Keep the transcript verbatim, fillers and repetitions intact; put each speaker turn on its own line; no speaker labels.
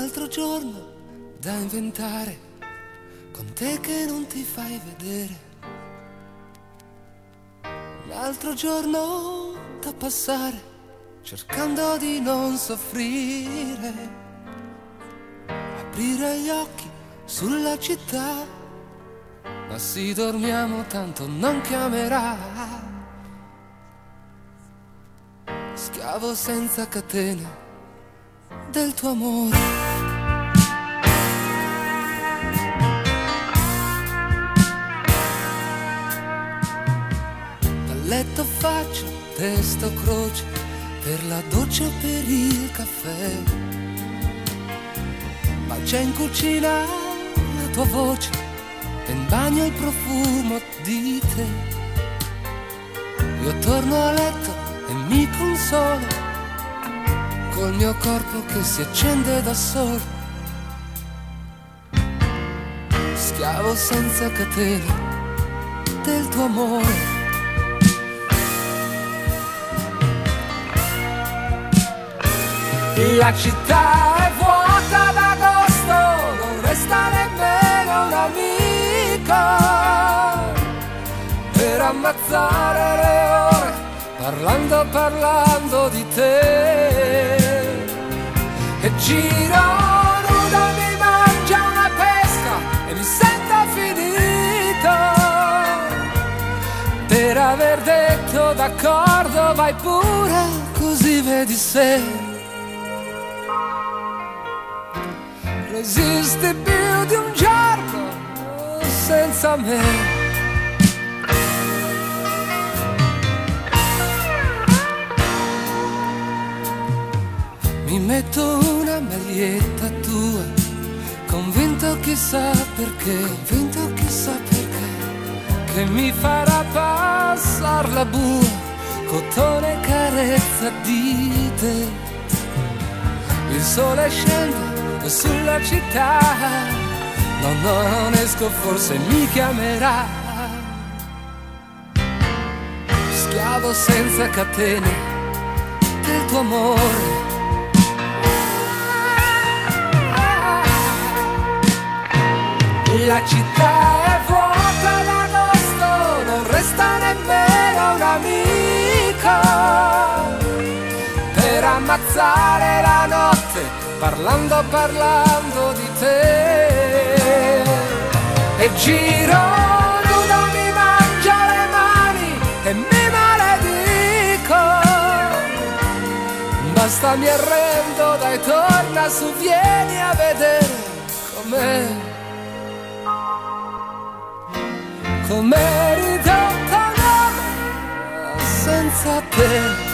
altro giorno da inventare, con te che non ti fai vedere. Un altro giorno da passare, cercando di non soffrire. Aprire gli occhi sulla città, ma sì, dormiamo, tanto non chiamerà. Schiavo senza catene del tuo amore. Dal letto faccio testa o croce, per la doccia o per il caffè. Ma c'è in cucina la tua voce e in bagno il profumo di te. Io torno a letto e mi consolo col mio corpo che si accende da solo. Schiavo senza catene del tuo amore. La città è vuota d'agosto, non resta nemmeno un amico per ammazzare le ore, parlando, parlando di te. E giro nudo, mi mangia una pesca e mi sento finito per aver detto d'accordo, vai pure, così vedi se esiste più di un giorno senza me. Mi metto una maglietta tua, convinto chissà perché, convinto chissà perché, che mi farà passar la bua, cotone e carezza di te. Il sole scende sulla città, no, no, non esco, forse mi chiamerà. Schiavo senza catene del tuo amore. La città è vuota d'agosto, non resta nemmeno un amico per ammazzare la notte, parlando, parlando di te. E giro nudo, mi mangia le mani e mi maledico. Basta, mi arrendo, dai, torna su, vieni a vedere com'è, com'è ridotto un uomo senza te.